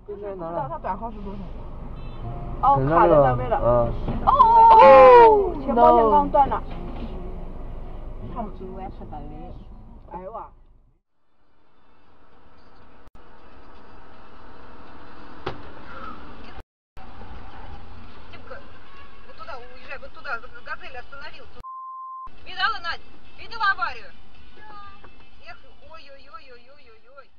不知道它短号是多少。 哦，卡在单位了。 哦，前保险杠断了。 他们昨晚才到的。 哎呦啊！ Уезжай вот туда, газель остановился. Видала, Надь? Видела аварию? Эх, ой-ой-ой-ой-ой-ой-ой.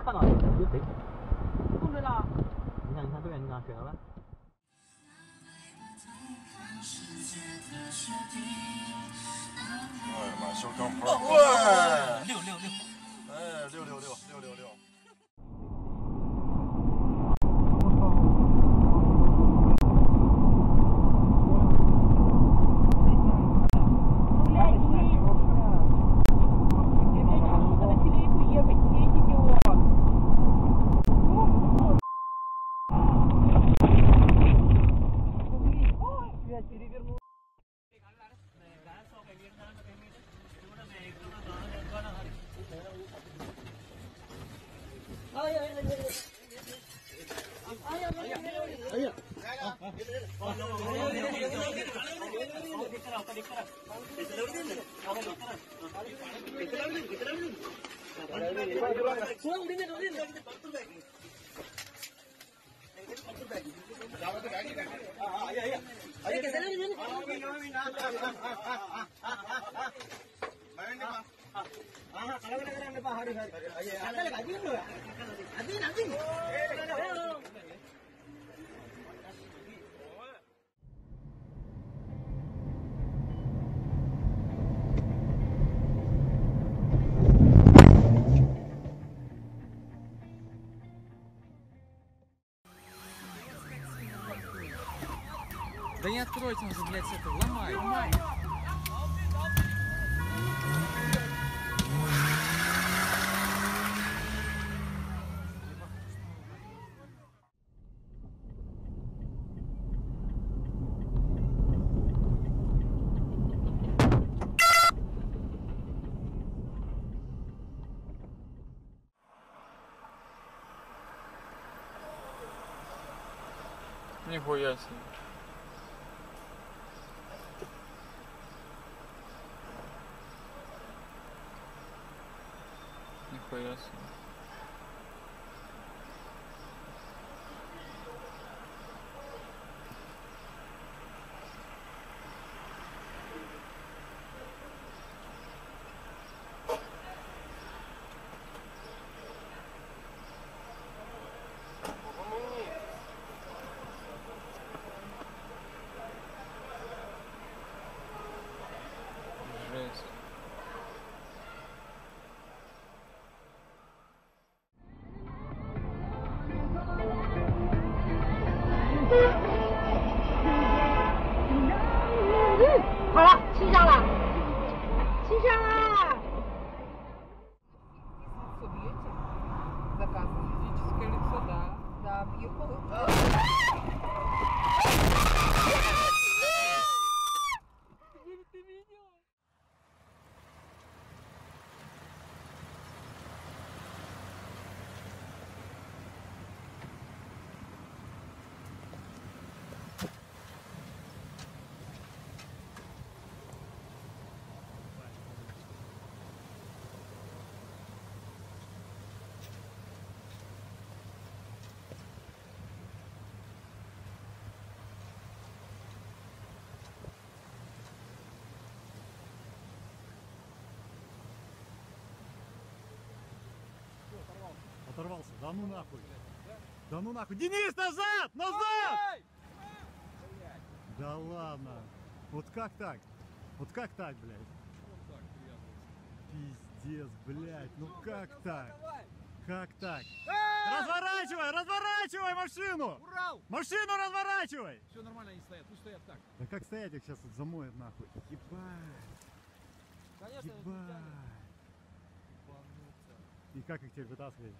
看到了，就对。 控制了。 你看，对，你看，学到了。 哎呀妈，小钢炮！哇，666，哎，666。 Да не откройте, он же, блядь, это ломай. Нихуя себе. Нихуя себе. Жесть. 好了，气下了，气下了。 Заказ физическое лицо, да. Да, въехал. Ты видела? Оторвался. Да ну нахуй. Да ну нахуй. Денис, назад! Назад! Да ладно. Вот как так? Вот как так, блядь? Пиздец, блядь. Ну как так? Как так? Разворачивай! Разворачивай машину! Урал! Машину разворачивай! Все нормально, они стоят. Пусть стоят так. Да как стоять, их сейчас вот замоет нахуй. Ебать. Конечно, Ебать. И как их теперь вытаскивать?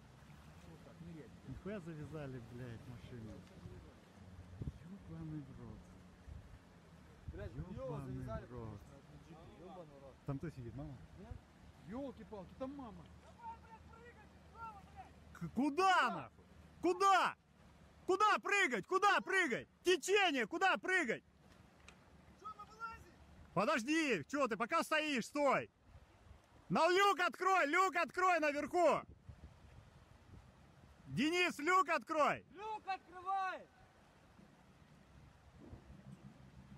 Нихуя завязали, блядь, машину. Ёбаный в рот. Блядь, Ёбаный в рот. Там кто сидит, мама? Ёлки-палки, там мама. Куда нахуй? Куда? Куда прыгать? Куда прыгать? Течение, куда прыгать? Подожди, что ты, пока стоишь, стой! Люк открой наверху! Денис, люк открой! Люк открывай!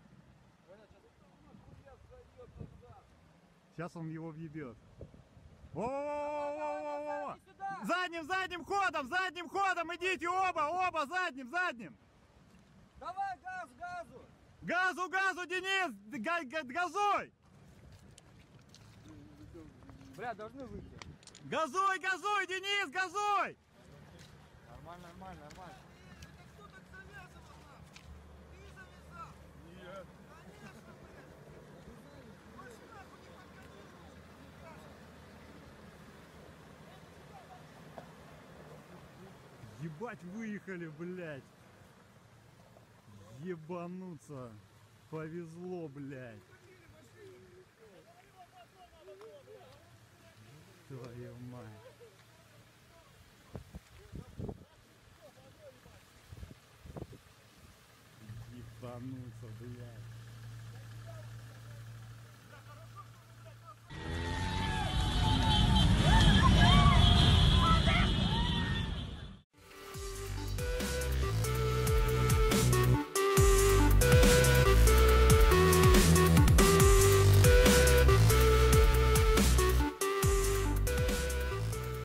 Сейчас он его въебет. Во-во-во-во-во-во-во! Задним ходом, идите оба, задним. Давай газу! Газу, Денис, газуй! Бля, должны выйти. Газуй, Денис, газуй! Нормально. Ебать, выехали, блядь. Ебануться. Повезло, блядь. Твою мать. Ебануться, блядь.